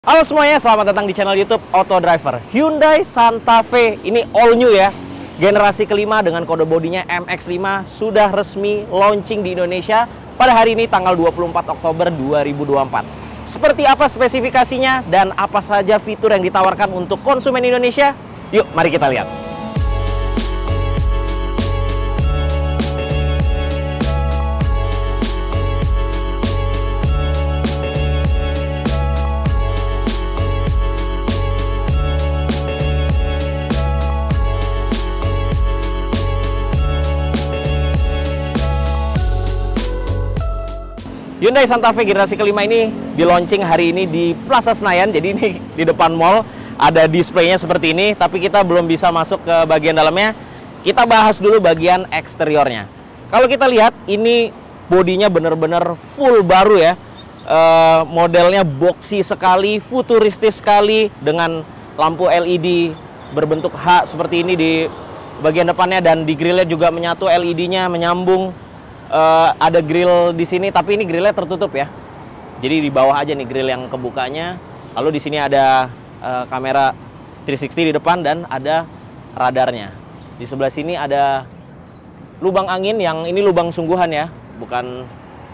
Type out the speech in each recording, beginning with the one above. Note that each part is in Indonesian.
Halo semuanya, selamat datang di channel YouTube Auto Driver. Hyundai Santa Fe ini all new ya. Generasi kelima dengan kode bodinya MX-5 sudah resmi launching di Indonesia pada hari ini tanggal 24 Oktober 2024. Seperti apa spesifikasinya dan apa saja fitur yang ditawarkan untuk konsumen Indonesia? Yuk, mari kita lihat. Hyundai Santa Fe generasi kelima ini di launching hari ini di Plaza Senayan. Jadi ini di depan mall ada displaynya seperti ini, tapi kita belum bisa masuk ke bagian dalamnya. Kita bahas dulu bagian eksteriornya. Kalau kita lihat ini bodinya benar-benar full baru ya. Modelnya boxy sekali, futuristis sekali dengan lampu LED berbentuk H seperti ini di bagian depannya, dan di grillnya juga menyatu LED-nya menyambung. Ada grill di sini, tapi ini grillnya tertutup ya. Jadi di bawah aja nih grill yang kebukanya. Lalu di sini ada kamera 360 di depan dan ada radarnya. Di sebelah sini ada lubang angin, yang ini lubang sungguhan ya, bukan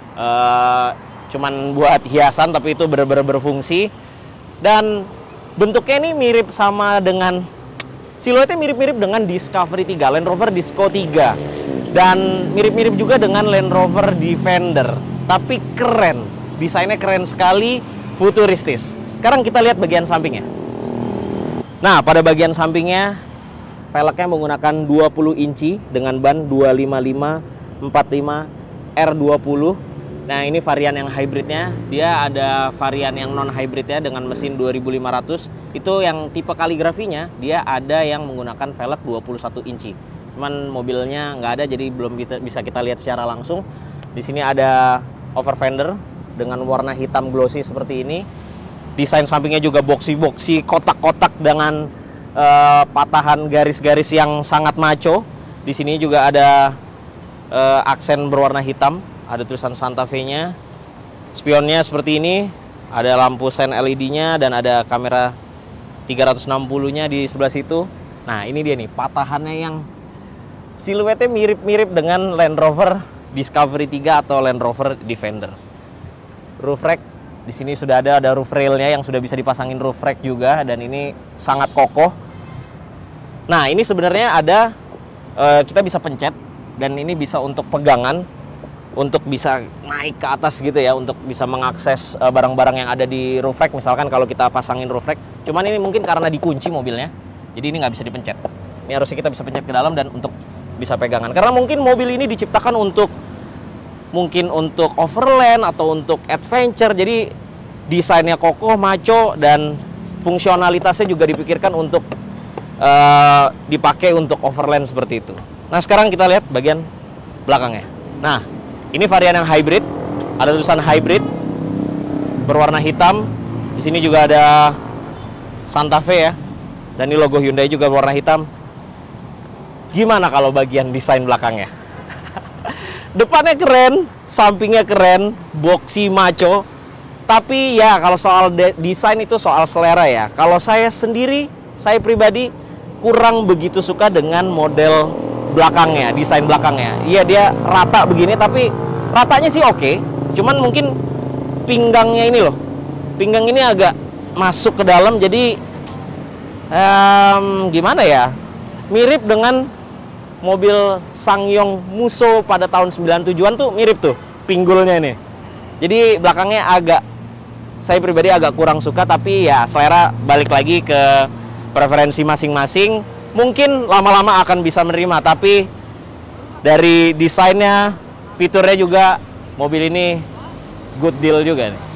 cuman buat hiasan, tapi itu benar-benar berfungsi. Dan bentuknya ini mirip sama dengan, siluetnya mirip-mirip dengan Discovery 3, Land Rover Disco 3. Dan mirip-mirip juga dengan Land Rover Defender, tapi keren, desainnya keren sekali, futuristis. Sekarang kita lihat bagian sampingnya. Nah, pada bagian sampingnya velgnya menggunakan 20 inci dengan ban 255/45 R20. Nah, ini varian yang hybridnya. Dia ada varian yang non hybridnya dengan mesin 2500. Itu yang tipe kaligrafinya, dia ada yang menggunakan velg 21 inci. Cuman mobilnya nggak ada, jadi belum bisa kita lihat secara langsung. Di sini ada over fender dengan warna hitam glossy seperti ini. Desain sampingnya juga boxy-boxy, kotak-kotak dengan patahan garis-garis yang sangat maco. Di sini juga ada aksen berwarna hitam, ada tulisan Santa Fe-nya. Spionnya seperti ini, ada lampu sen LED-nya dan ada kamera 360-nya di sebelah situ. Nah, ini dia nih patahannya yang siluetnya mirip-mirip dengan Land Rover Discovery 3 atau Land Rover Defender. Roof rack di sini sudah ada roof railnya yang sudah bisa dipasangin roof rack juga, dan ini sangat kokoh. Nah, ini sebenarnya ada kita bisa pencet, dan ini bisa untuk pegangan, untuk bisa naik ke atas gitu ya, untuk bisa mengakses barang-barang yang ada di roof rack. Misalkan kalau kita pasangin roof rack, cuman ini mungkin karena dikunci mobilnya, jadi ini nggak bisa dipencet. Ini harusnya kita bisa pencet ke dalam dan untuk bisa pegangan, karena mungkin mobil ini diciptakan untuk overland atau untuk adventure. Jadi desainnya kokoh, maco, dan fungsionalitasnya juga dipikirkan untuk dipakai untuk overland seperti itu. Nah, sekarang kita lihat bagian belakangnya. Nah, ini varian yang hybrid, ada tulisan hybrid berwarna hitam. Di sini juga ada Santa Fe ya, dan ini logo Hyundai juga berwarna hitam. Gimana kalau bagian desain belakangnya? Depannya keren, sampingnya keren, boxy, maco. Tapi ya kalau soal desain itu soal selera ya. Kalau saya sendiri, saya pribadi kurang begitu suka dengan model belakangnya, desain belakangnya. Iya, dia rata begini, tapi ratanya sih oke. Cuman mungkin pinggangnya ini loh, pinggang ini agak masuk ke dalam, jadi gimana ya? Mirip dengan mobil SsangYong Musso pada tahun 97-an tuh, mirip tuh pinggulnya ini. Jadi belakangnya agak, saya pribadi agak kurang suka, tapi ya selera, balik lagi ke preferensi masing-masing. Mungkin lama-lama akan bisa menerima, tapi dari desainnya, fiturnya juga, mobil ini good deal juga nih.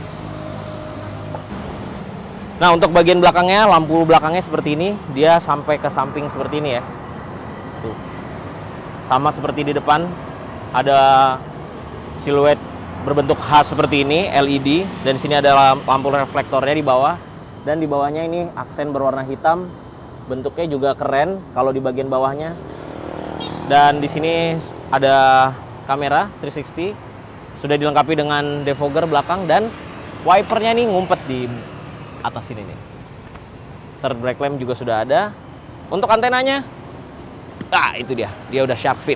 Nah, untuk bagian belakangnya, lampu belakangnya seperti ini, dia sampai ke samping seperti ini ya. Tuh. Sama seperti di depan, ada siluet berbentuk H seperti ini, LED, dan di sini ada lampu reflektornya di bawah, dan di bawahnya ini aksen berwarna hitam, bentuknya juga keren kalau di bagian bawahnya. Dan di sini ada kamera 360, sudah dilengkapi dengan defogger belakang, dan wipernya nih ngumpet di atas sini nih. Third brake lamp juga sudah ada. Untuk antenanya, itu dia udah shark fin.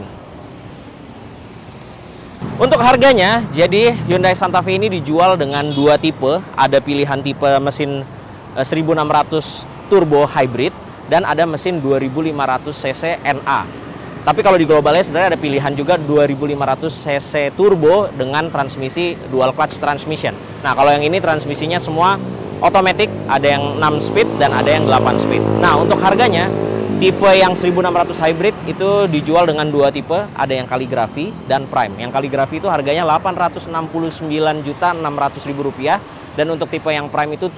Untuk harganya, jadi Hyundai Santa Fe ini dijual dengan dua tipe. Ada pilihan tipe mesin 1600 turbo hybrid dan ada mesin 2500 cc NA. Tapi kalau di globalnya sebenarnya ada pilihan juga 2500 cc turbo dengan transmisi dual clutch transmission. Nah, kalau yang ini transmisinya semua otomatis, ada yang 6 speed dan ada yang 8 speed. Nah, untuk harganya tipe yang 1600 hybrid itu dijual dengan dua tipe, ada yang kaligrafi dan prime. Yang kaligrafi itu harganya Rp869.600.000 dan untuk tipe yang prime itu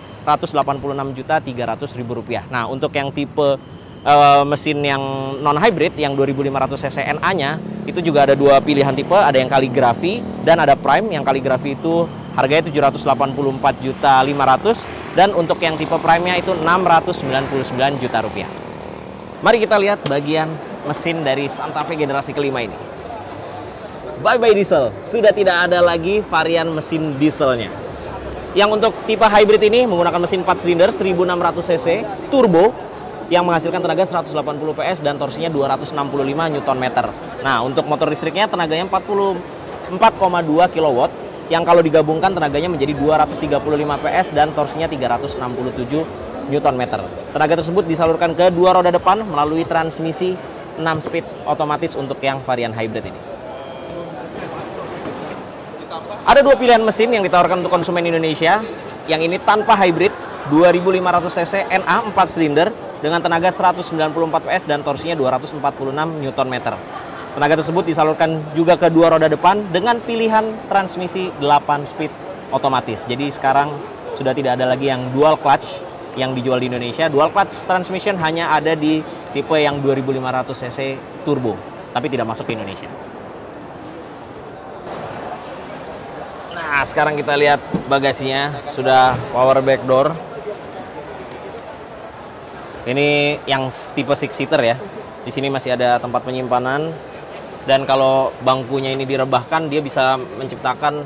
Rp786.300.000. Nah, untuk yang tipe mesin yang non hybrid yang 2500 cc NA-nya itu juga ada dua pilihan tipe, ada yang kaligrafi dan ada prime. Yang kaligrafi itu harganya Rp784.500.000 dan untuk yang tipe prime-nya itu Rp699 juta. Mari kita lihat bagian mesin dari Santa Fe generasi kelima ini. Bye-bye diesel, sudah tidak ada lagi varian mesin dieselnya. Yang untuk tipe hybrid ini menggunakan mesin 4 silinder 1600 cc turbo yang menghasilkan tenaga 180 PS dan torsinya 265 Nm. Nah, untuk motor listriknya tenaganya 44,2 kW yang kalau digabungkan tenaganya menjadi 235 PS dan torsinya 367 Nm. Tenaga tersebut disalurkan ke dua roda depan melalui transmisi 6 speed otomatis untuk yang varian hybrid ini. Ada dua pilihan mesin yang ditawarkan untuk konsumen Indonesia. Yang ini tanpa hybrid 2500 cc NA 4 silinder dengan tenaga 194 PS dan torsinya 246 Nm. Tenaga tersebut disalurkan juga ke dua roda depan dengan pilihan transmisi 8 speed otomatis. Jadi sekarang sudah tidak ada lagi yang dual clutch yang dijual di Indonesia. Dual clutch transmission hanya ada di tipe yang 2500 cc turbo, tapi tidak masuk ke Indonesia. Nah, sekarang kita lihat bagasinya, sudah power back door. Ini yang tipe 6-seater ya. Di sini masih ada tempat penyimpanan. Dan kalau bangkunya ini direbahkan, dia bisa menciptakan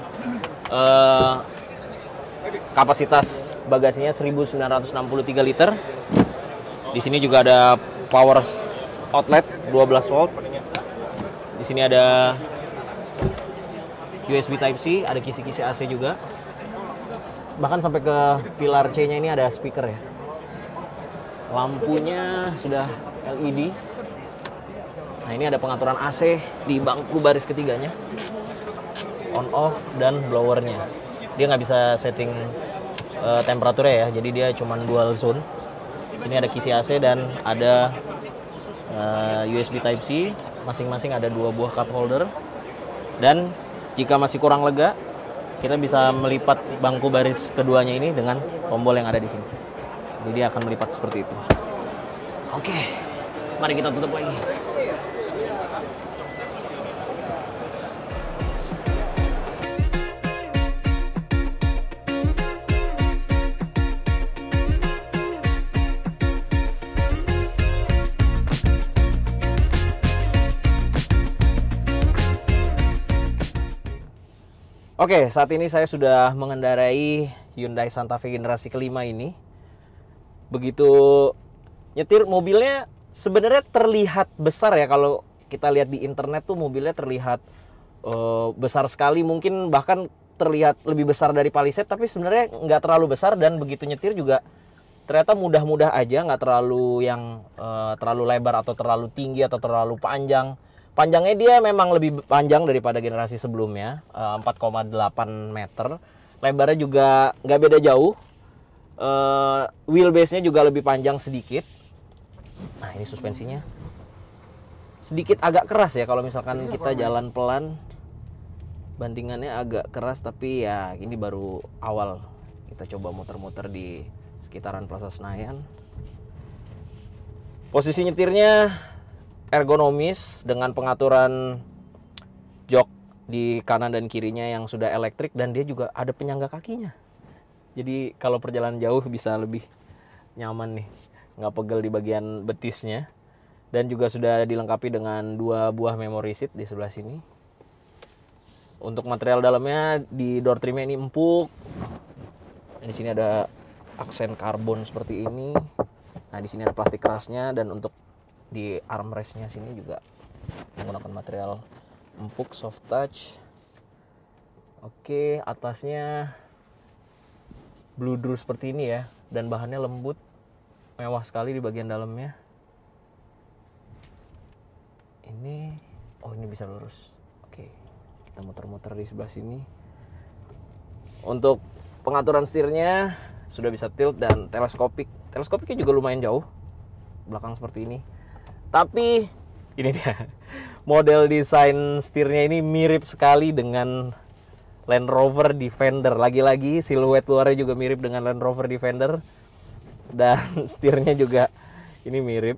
kapasitas bagasinya 1963 liter. Di sini juga ada power outlet 12 volt. Di sini ada USB Type C, ada kisi-kisi AC juga. Bahkan sampai ke pilar C-nya ini ada speaker ya. Lampunya sudah LED. Nah, ini ada pengaturan AC di bangku baris ketiganya. On off dan blowernya. Dia nggak bisa setting temperaturnya ya, jadi dia cuma dual zone. Sini ada kisi AC dan ada USB Type C. Masing-masing ada dua buah cup holder. Dan jika masih kurang lega, kita bisa melipat bangku baris keduanya ini dengan tombol yang ada di sini. Jadi dia akan melipat seperti itu. Oke, mari kita tutup lagi. Oke, saat ini saya sudah mengendarai Hyundai Santa Fe generasi kelima ini. Begitu nyetir, mobilnya sebenarnya terlihat besar ya. Kalau kita lihat di internet tuh mobilnya terlihat besar sekali. Mungkin bahkan terlihat lebih besar dari Palisade, tapi sebenarnya nggak terlalu besar. Dan begitu nyetir juga ternyata mudah-mudah aja, nggak terlalu yang terlalu lebar atau terlalu tinggi atau terlalu panjang. Panjangnya dia memang lebih panjang daripada generasi sebelumnya, 4,8 meter. Lebarnya juga nggak beda jauh. Wheelbase-nya juga lebih panjang sedikit. Nah, ini suspensinya sedikit agak keras ya. Kalau misalkan kita jalan pelan, bantingannya agak keras. Tapi ya ini baru awal. Kita coba muter-muter di sekitaran Plaza Senayan. Posisi nyetirnya ergonomis dengan pengaturan jok di kanan dan kirinya yang sudah elektrik, dan dia juga ada penyangga kakinya. Jadi kalau perjalanan jauh bisa lebih nyaman nih, nggak pegel di bagian betisnya. Dan juga sudah dilengkapi dengan dua buah memory seat di sebelah sini. Untuk material dalamnya di door trimnya ini empuk. Dan di sini ada aksen karbon seperti ini. Nah, di sini ada plastik kerasnya, dan untuk di armrestnya sini juga menggunakan material empuk, soft touch. Oke, atasnya bludru seperti ini ya, dan bahannya lembut, mewah sekali di bagian dalamnya. Ini, oh ini bisa lurus. Oke, kita muter-muter di sebelah sini. Untuk pengaturan setirnya sudah bisa tilt dan teleskopik. Teleskopiknya juga lumayan jauh, belakang seperti ini. Tapi ini dia, model desain setirnya ini mirip sekali dengan Land Rover Defender. Lagi-lagi siluet luarnya juga mirip dengan Land Rover Defender, dan setirnya juga ini mirip.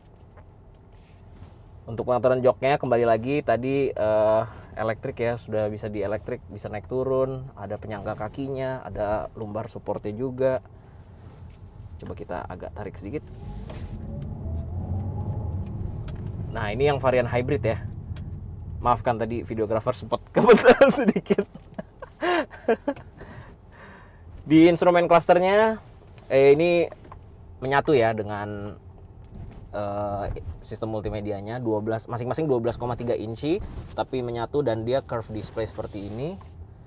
Untuk pengaturan joknya kembali lagi tadi elektrik ya, sudah bisa di elektrik, bisa naik turun, ada penyangga kakinya, ada lumbar supportnya juga. Coba kita agak tarik sedikit. Nah, ini yang varian hybrid ya. Maafkan tadi videografer sempat kebetulan sedikit. Di instrumen clusternya ini menyatu ya dengan sistem multimedianya, masing-masing 12,3 inci, tapi menyatu dan dia curve display seperti ini.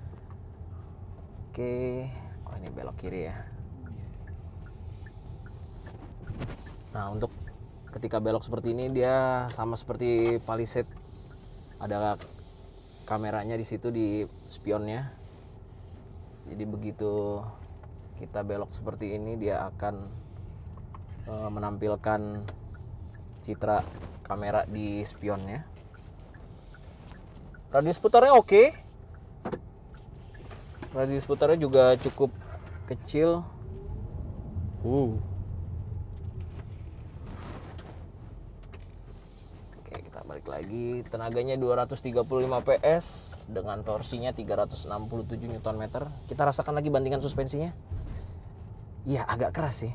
Oke, oh ini belok kiri ya. Nah, untuk ketika belok seperti ini dia sama seperti Palisade, ada kameranya di situ di spionnya. Jadi begitu kita belok seperti ini dia akan menampilkan citra kamera di spionnya. Radius putarnya oke. Radius putarnya juga cukup kecil. Oke, kita balik lagi. Tenaganya 235 PS dengan torsinya 367 Nm. Kita rasakan lagi bandingan suspensinya. Iya, agak keras sih.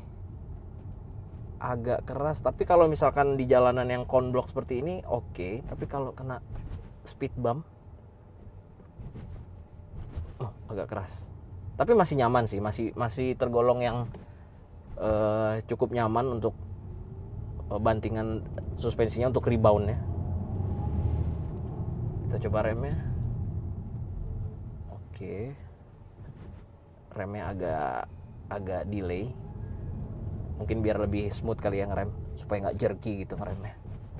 Agak keras, tapi kalau misalkan di jalanan yang konblok seperti ini oke. Tapi kalau kena speed bump agak keras. Tapi masih nyaman sih, masih tergolong yang cukup nyaman untuk bantingan suspensinya, untuk reboundnya. Kita coba remnya. Oke, remnya agak delay. Mungkin biar lebih smooth kali ya ngerem, supaya nggak jerky gitu ngeremnya.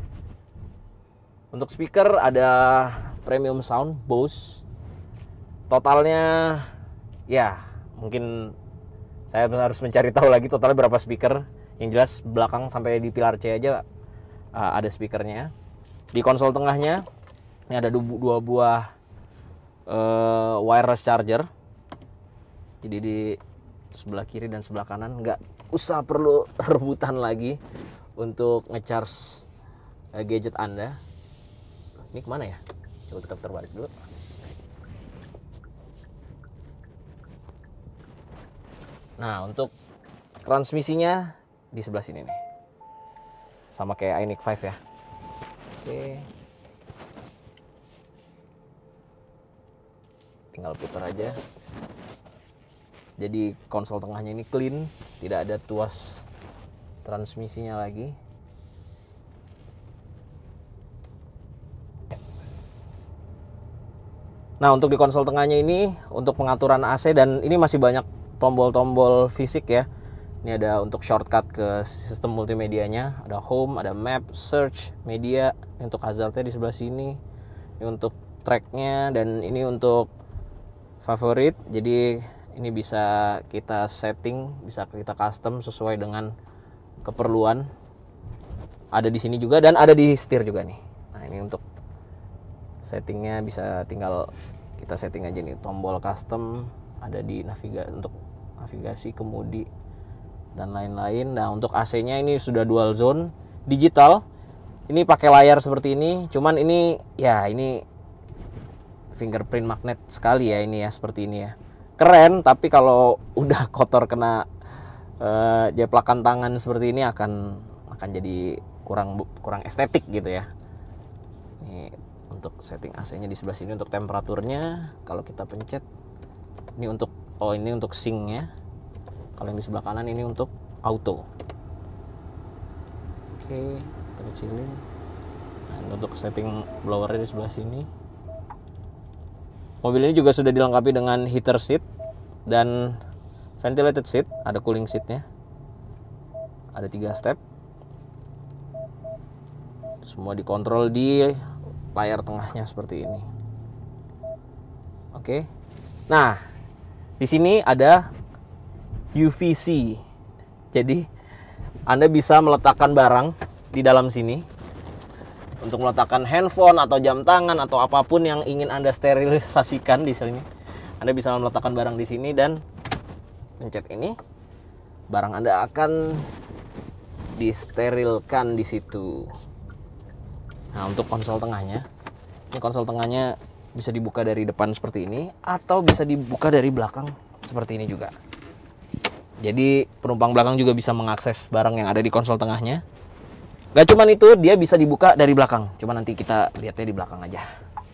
Untuk speaker ada premium sound Bose. Totalnya ya mungkin saya harus mencari tahu lagi totalnya berapa speaker. Yang jelas belakang sampai di pilar C aja ada speakernya. Di konsol tengahnya ini ada dua buah wireless charger. Jadi di sebelah kiri dan sebelah kanan nggak usah perlu rebutan lagi untuk ngecharge gadget Anda. Ini kemana ya? Coba kita putar balik dulu. Nah, untuk transmisinya di sebelah sini nih, sama kayak iNIQ 5 ya. Oke, tinggal putar aja. Jadi konsol tengahnya ini clean, tidak ada tuas transmisinya lagi. Nah, untuk di konsol tengahnya ini untuk pengaturan AC, dan ini masih banyak tombol-tombol fisik ya. Ini ada untuk shortcut ke sistem multimedianya, ada home, ada map, search, media. Ini untuk hazardnya di sebelah sini. Ini untuk tracknya, dan ini untuk favorit. Jadi ini bisa kita setting, bisa kita custom sesuai dengan keperluan. Ada di sini juga, dan ada di setir juga nih. Nah, ini untuk settingnya bisa tinggal kita setting aja nih, tombol custom, ada di untuk navigasi, kemudi, dan lain-lain. Nah, untuk AC-nya ini sudah dual zone digital. Ini pakai layar seperti ini, cuman ini ya ini fingerprint magnet sekali ya ini ya, seperti ini ya. Keren, tapi kalau udah kotor kena jeplakan tangan seperti ini akan jadi kurang estetik gitu ya. Ini untuk setting AC-nya di sebelah sini. Untuk temperaturnya kalau kita pencet ini untuk ini untuk sync-nya. Kalau yang di sebelah kanan ini untuk auto. Oke, kita kecilin. Nah, untuk setting blowernya di sebelah sini. Mobil ini juga sudah dilengkapi dengan heater seat dan ventilated seat, ada cooling seatnya. Ada 3 step. Semua dikontrol di layar tengahnya seperti ini. Oke. Nah, di sini ada UVC. Jadi Anda bisa meletakkan barang di dalam sini untuk meletakkan handphone atau jam tangan atau apapun yang ingin Anda sterilisasikan di sini. Anda bisa meletakkan barang di sini dan pencet ini, barang Anda akan disterilkan di situ. Nah, untuk konsol tengahnya, ini konsol tengahnya bisa dibuka dari depan seperti ini atau bisa dibuka dari belakang seperti ini juga. Jadi penumpang belakang juga bisa mengakses barang yang ada di konsol tengahnya. Gak cuman itu, dia bisa dibuka dari belakang. Cuma nanti kita lihatnya di belakang aja.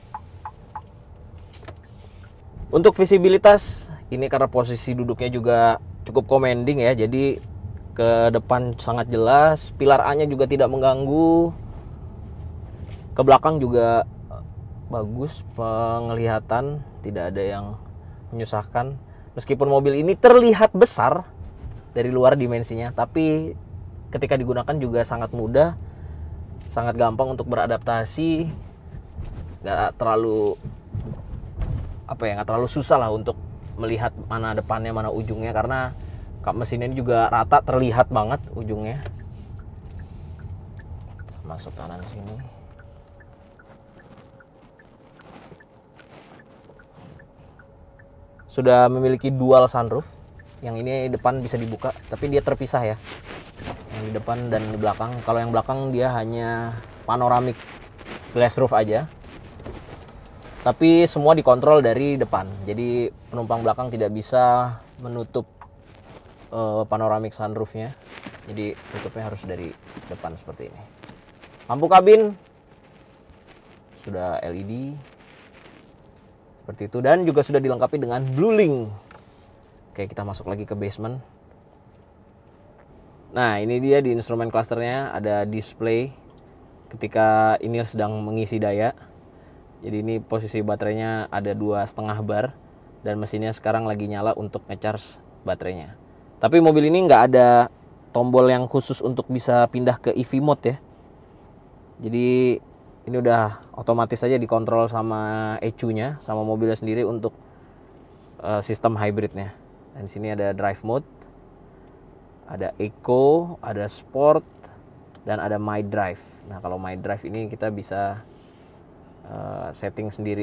Untuk visibilitas, ini karena posisi duduknya juga cukup commanding ya. Jadi ke depan sangat jelas, pilar A-nya juga tidak mengganggu. Ke belakang juga bagus penglihatan, tidak ada yang menyusahkan. Meskipun mobil ini terlihat besar dari luar dimensinya, tapi ketika digunakan juga sangat mudah, sangat gampang untuk beradaptasi, nggak terlalu nggak terlalu susah lah untuk melihat mana depannya mana ujungnya, karena kap mesin ini juga rata, terlihat banget ujungnya. Masuk kanan sini. Sudah memiliki dual sunroof. Yang ini depan bisa dibuka, tapi dia terpisah ya. Yang di depan dan di belakang. Kalau yang belakang dia hanya panoramic glass roof aja. Tapi semua dikontrol dari depan. Jadi penumpang belakang tidak bisa menutup panoramic sunroofnya. Jadi tutupnya harus dari depan seperti ini. Lampu kabin sudah LED. Seperti itu, dan juga sudah dilengkapi dengan BlueLink. Oke, kita masuk lagi ke basement. Nah, ini dia di instrumen clusternya ada display ketika ini sedang mengisi daya. Jadi ini posisi baterainya ada 2,5 bar dan mesinnya sekarang lagi nyala untuk ngecharge baterainya. Tapi mobil ini nggak ada tombol yang khusus untuk bisa pindah ke EV mode ya. Jadi ini udah otomatis saja dikontrol sama ECU-nya, sama mobilnya sendiri untuk sistem hybridnya. Dan di sini ada drive mode, ada eco, ada sport, dan ada my drive. Nah, kalau my drive ini kita bisa setting sendiri,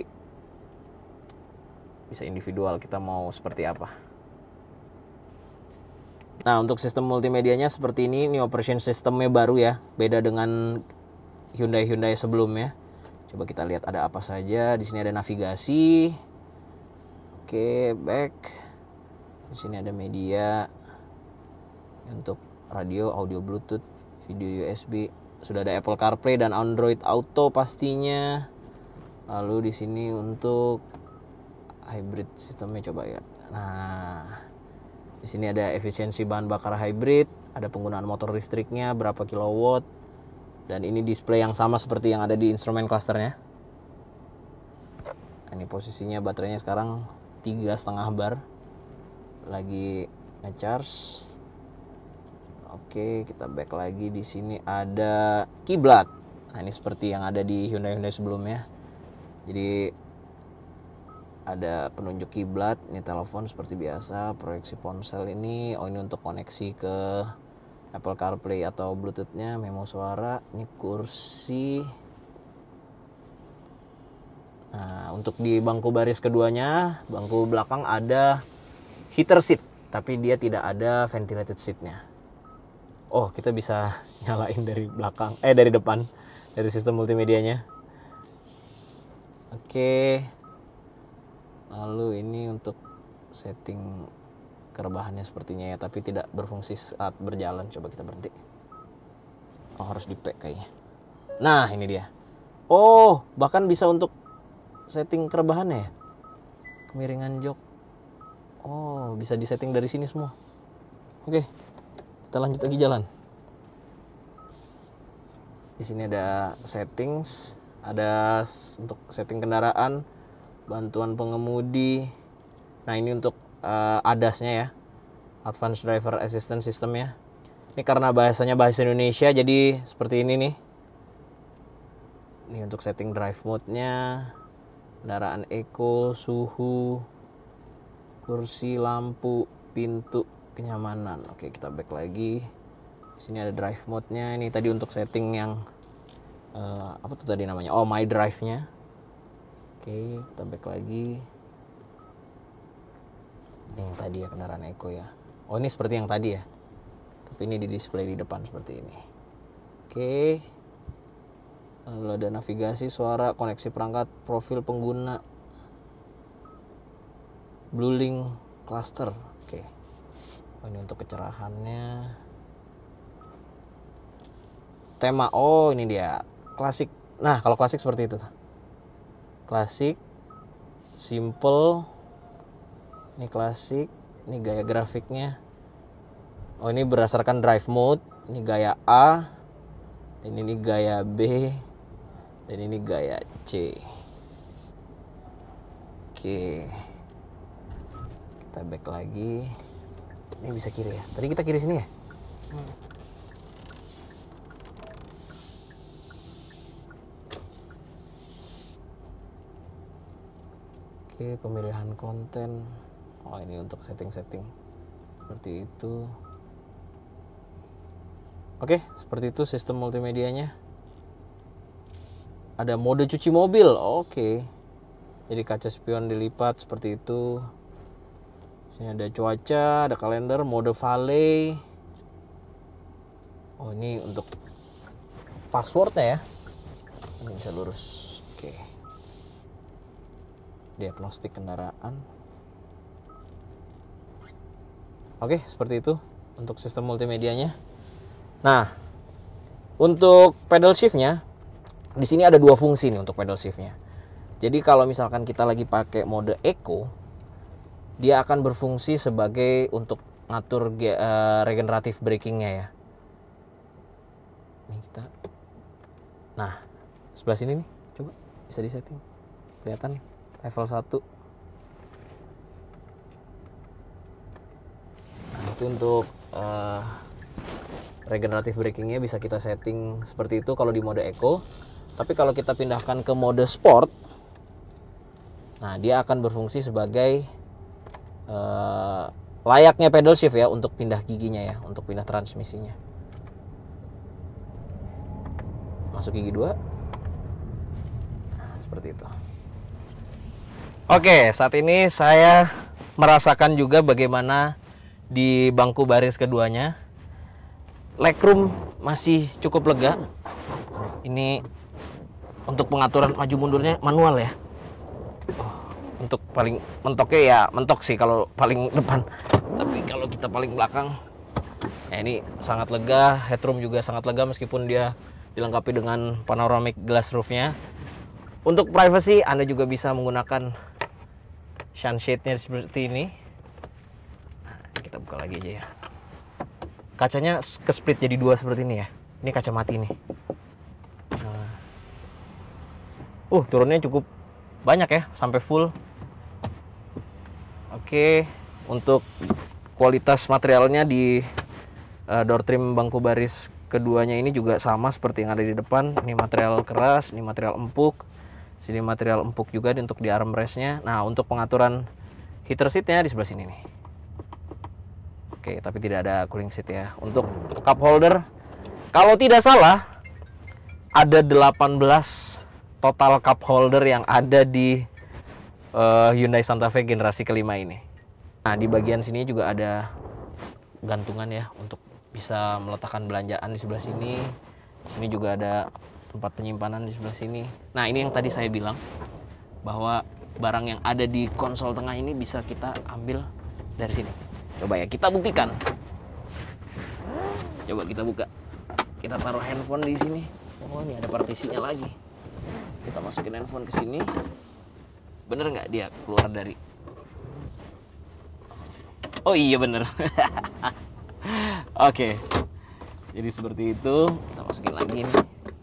bisa individual kita mau seperti apa. Nah, untuk sistem multimedianya seperti ini operation systemnya baru ya, beda dengan Hyundai sebelumnya. Coba kita lihat ada apa saja. Di sini ada navigasi. Oke, back. Di sini ada media untuk radio, audio Bluetooth, video USB. Sudah ada Apple CarPlay dan Android Auto pastinya. Lalu di sini untuk hybrid sistemnya coba ya. Nah, di sini ada efisiensi bahan bakar hybrid, ada penggunaan motor listriknya berapa kilowatt. Dan ini display yang sama seperti yang ada di instrumen clusternya. Ini posisinya baterainya sekarang 3,5 bar. Lagi ngecharge. Oke, kita back lagi. Di sini ada kiblat. Nah, ini seperti yang ada di Hyundai sebelumnya. Jadi ada penunjuk kiblat. Ini telepon seperti biasa. Proyeksi ponsel ini. Oh, ini untuk koneksi ke Apple CarPlay atau Bluetooth-nya, memo suara. Ini kursi. Nah, untuk di bangku baris keduanya, bangku belakang ada heater seat, tapi dia tidak ada ventilated seat-nya. Oh, kita bisa nyalain dari belakang, dari depan, dari sistem multimedianya. Oke. Lalu ini untuk setting kerebahannya sepertinya ya, tapi tidak berfungsi saat berjalan. Coba kita berhenti. Oh, harus di-pack kayaknya. Nah, ini dia. Oh, bahkan bisa untuk setting kerebahannya ya. Kemiringan jok. Oh, bisa disetting dari sini semua. Oke, kita lanjut lagi jalan. Di sini ada settings, ada untuk setting kendaraan, bantuan pengemudi. Nah, ini untuk ADAS-nya ya, Advanced Driver Assistance System ya. Ini karena bahasanya bahasa Indonesia, jadi seperti ini nih. Ini untuk setting drive mode-nya, kendaraan eco, suhu, kursi, lampu, pintu, kenyamanan. Oke, kita back lagi. Di sini ada drive mode-nya. Ini tadi untuk setting yang apa tuh tadi namanya? Oh, my drive-nya. Oke, kita back lagi. Ini yang tadi ya, kendaraan eco ya. Oh, ini seperti yang tadi ya. Tapi ini di display di depan seperti ini. Oke. Lalu ada navigasi, suara, koneksi perangkat, profil pengguna, Bluelink cluster. Oke. Oh, ini untuk kecerahannya. Tema, oh ini dia, klasik. Nah, kalau klasik seperti itu. Klasik, simple. Ini klasik, ini gaya grafiknya. Oh, ini berdasarkan drive mode. Ini gaya A, dan ini gaya B, dan ini gaya C. Oke, kita back lagi. Ini bisa kiri ya. Tadi kita kiri sini ya. Oke, pemilihan konten. Oh, ini untuk setting-setting seperti itu. Oke, seperti itu sistem multimedianya. Ada mode cuci mobil. Oke. Jadi kaca spion dilipat seperti itu. Sini ada cuaca, ada kalender, mode valet. Oh, ini untuk passwordnya ya. Ini bisa lurus. Oke. Diagnostik kendaraan. Oke, seperti itu untuk sistem multimedianya. Nah, untuk pedal shiftnya, di sini ada dua fungsi nih untuk pedal shiftnya. Jadi kalau misalkan kita lagi pakai mode eco, dia akan berfungsi sebagai untuk ngatur regeneratif brakingnya ya. Ini kita. Nah, sebelah sini nih, coba bisa disetting. Kelihatan level 1. Nah, itu untuk regeneratif brakingnya bisa kita setting seperti itu kalau di mode eco. Tapi kalau kita pindahkan ke mode sport, nah dia akan berfungsi sebagai layaknya pedal shift ya, untuk pindah giginya ya, untuk pindah transmisinya. Masuk gigi 2. Nah, seperti itu. Oke, saat ini saya merasakan juga bagaimana di bangku baris keduanya. Legroom masih cukup lega. Ini untuk pengaturan maju mundurnya manual ya. Untuk paling mentoknya ya mentok sih kalau paling depan. Tapi kalau kita paling belakang, ya ini sangat lega. Headroom juga sangat lega meskipun dia dilengkapi dengan panoramic glass roofnya. Untuk privacy, Anda juga bisa menggunakan sunshade-nya seperti ini. Nah, kita buka lagi aja ya. Kacanya ke split jadi 2 seperti ini ya. Ini kaca mati nih. Turunnya cukup banyak ya, sampai full. Oke, untuk kualitas materialnya di door trim bangku baris keduanya ini juga sama seperti yang ada di depan. Ini material keras, ini material empuk. Sini material empuk juga untuk di armrestnya. Nah, untuk pengaturan heater seatnya di sebelah sini nih. Oke, tapi tidak ada cooling seat ya. Untuk cup holder, kalau tidak salah ada 18 total cup holder yang ada di Hyundai Santa Fe generasi kelima ini. Nah, di bagian sini juga ada gantungan ya untuk bisa meletakkan belanjaan di sebelah sini. Sini juga ada tempat penyimpanan di sebelah sini. Nah, ini yang tadi saya bilang bahwa barang yang ada di konsol tengah ini bisa kita ambil dari sini. Coba ya kita buktikan. Coba kita buka. Kita taruh handphone di sini. Oh, ini ada partisinya lagi. Kita masukin handphone ke sini. Bener nggak dia keluar dari? Oh iya bener. Oke. Jadi seperti itu. Kita masukin lagi nih.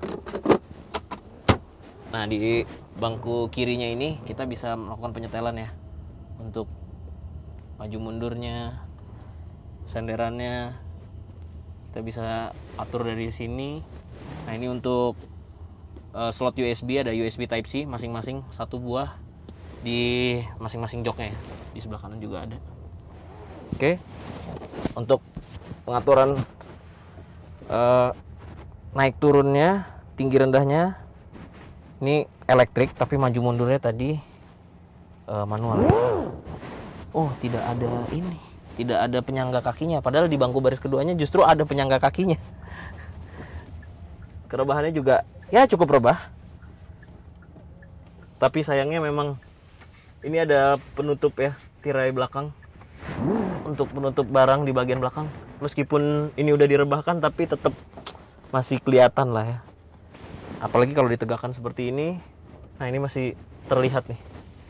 Nah, di bangku kirinya ini kita bisa melakukan penyetelan ya. Untuk maju mundurnya, senderannya kita bisa atur dari sini. Nah, ini untuk slot USB, ada USB Type C masing-masing satu buah di masing-masing joknya ya. Di sebelah kanan juga ada. Oke. Untuk pengaturan naik turunnya, tinggi rendahnya ini elektrik, tapi maju mundurnya tadi manual. Oh, tidak ada ini, tidak ada penyangga kakinya. Padahal di bangku baris keduanya justru ada penyangga kakinya. Kerebahannya juga ya cukup rebah. Tapi sayangnya memang ini ada penutup ya, tirai belakang untuk menutup barang di bagian belakang. Meskipun ini udah direbahkan, tapi tetap masih kelihatan lah ya. Apalagi kalau ditegakkan seperti ini. Nah, ini masih terlihat nih.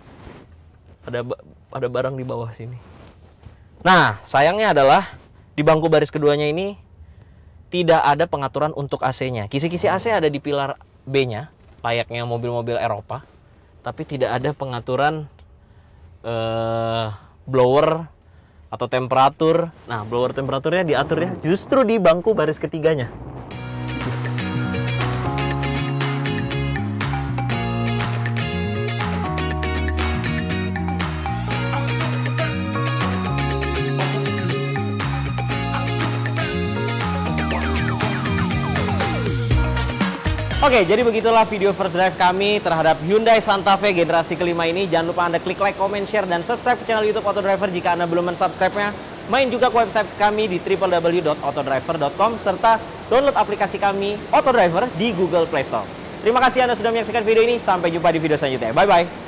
Ada barang di bawah sini. Nah, sayangnya adalah di bangku baris keduanya ini tidak ada pengaturan untuk AC-nya. Kisi-kisi AC ada di pilar B-nya, layaknya mobil-mobil Eropa. Tapi tidak ada pengaturan blower atau temperatur. Nah, blower temperaturnya diatur ya justru di bangku baris ketiganya. Oke, jadi begitulah video first drive kami terhadap Hyundai Santa Fe generasi kelima ini. Jangan lupa Anda klik like, comment, share, dan subscribe ke channel YouTube Autodriver jika Anda belum mensubscribe-nya. Main juga ke website kami di www.autodriver.com serta download aplikasi kami Autodriver di Google Play Store. Terima kasih Anda sudah menyaksikan video ini. Sampai jumpa di video selanjutnya. Bye-bye.